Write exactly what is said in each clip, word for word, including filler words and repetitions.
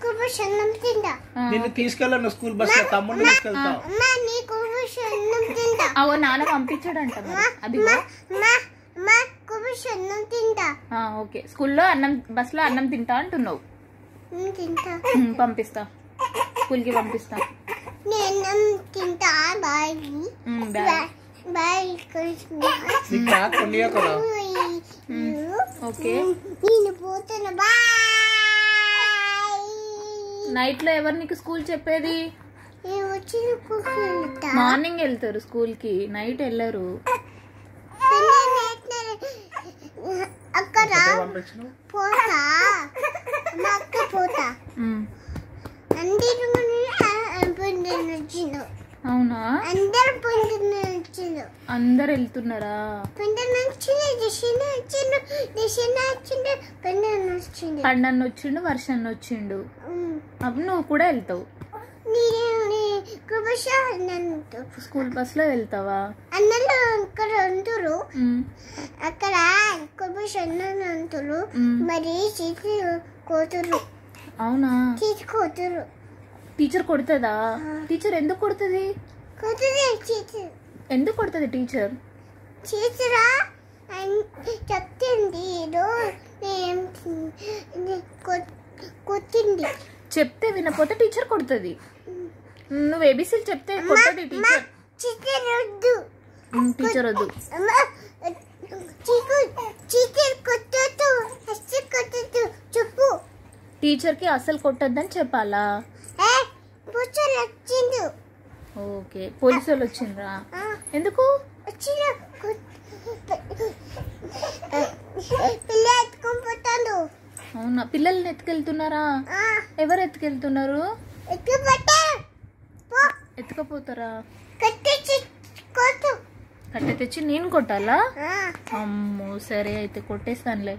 నిన్ను తీసుకెళ్ళను school bus లో తమ్ముడిని తీసుకెళ్తావు. అవో నాన్న పంపించాడంట. అది ఓకే, స్కూల్లో అన్నం బస్ లో అన్నం తింటా అంటున్నావు. పంపిస్తా, స్కూల్ కి పంపిస్తా. ఓకే, నైట్ లో ఎవరు నీకు స్కూల్ చెప్పేది? మార్నింగ్ వెళ్తారు స్కూల్ కి, నైట్ వెళ్ళరు. అవునా, అందరు వెళ్తున్నారా? పండన్న వచ్చిండు, వర్షన్న వచ్చిండు, అప్పుడు నువ్వు కూడా వెళ్తావు. స్కూల్ బస్ లో వెళ్తావా? అన్నలు ఇక్కడ అంటారు, అక్కడ అంటారు, మరి కోతురు. అవునా, కోతురు. టీచర్ కొడుతుందా? టీచర్ ఎందుకు కొడుతుంది? ఎందుకు కొడుతుంది టీచర్? టీచరా చెప్తుంది, కొట్టింది. చెప్తే వినపోతే టీచర్ కొడుతుంది. నువ్వు ఏబీసీలు చెప్తే కొట్టది టీచర్. టీచర్ వద్దు. చెప్పు, టీచర్ కి అసలు కొట్టద్దని చెప్పాలా? ఓకే, పోలీసు వాళ్ళు వచ్చిండ్రా? ఎందుకు? అవునా, పిల్లల్ని ఎత్తుకెళ్తున్నారా? ఎవరు ఎత్తుకెళ్తున్నారు? ఎత్తుకపోతారా? కట్టె తెచ్చి నేను కొట్టాలా? అమ్మో, సరే అయితే కొట్టేస్తానులే.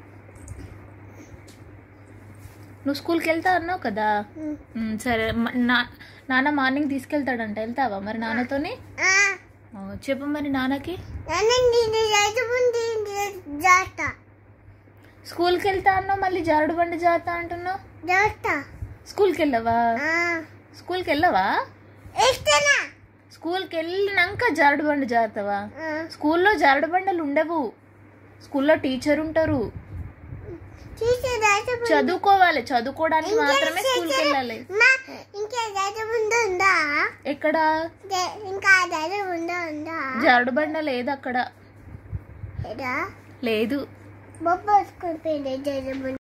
నువ్వు స్కూల్కి వెళ్తా అన్నావు కదా, సరే. నాన్న మార్నింగ్ తీసుకెళ్తాడంట, వెళ్తావా మరి నాన్నతోని? చెప్పు మరి నాన్నకి. స్కూల్కి వెళ్తా అన్నావు, మళ్ళీ జారుడు బండి జాతా అంటున్నావు. స్కూల్కి వెళ్ళవా? స్కూల్కి వెళ్ళవా? స్కూల్కి వెళ్ళినాక జారుడు బండి జారుతావా? స్కూల్లో జారుడు బండలు ఉండవు, స్కూల్లో టీచర్ ఉంటారు. చదువుకోవాలి, చదువుకోవడానికి మాత్రమే స్కూల్కి వెళ్ళాలి. ఎక్కడ జారుడు బండ లేదు, అక్కడ లేదు.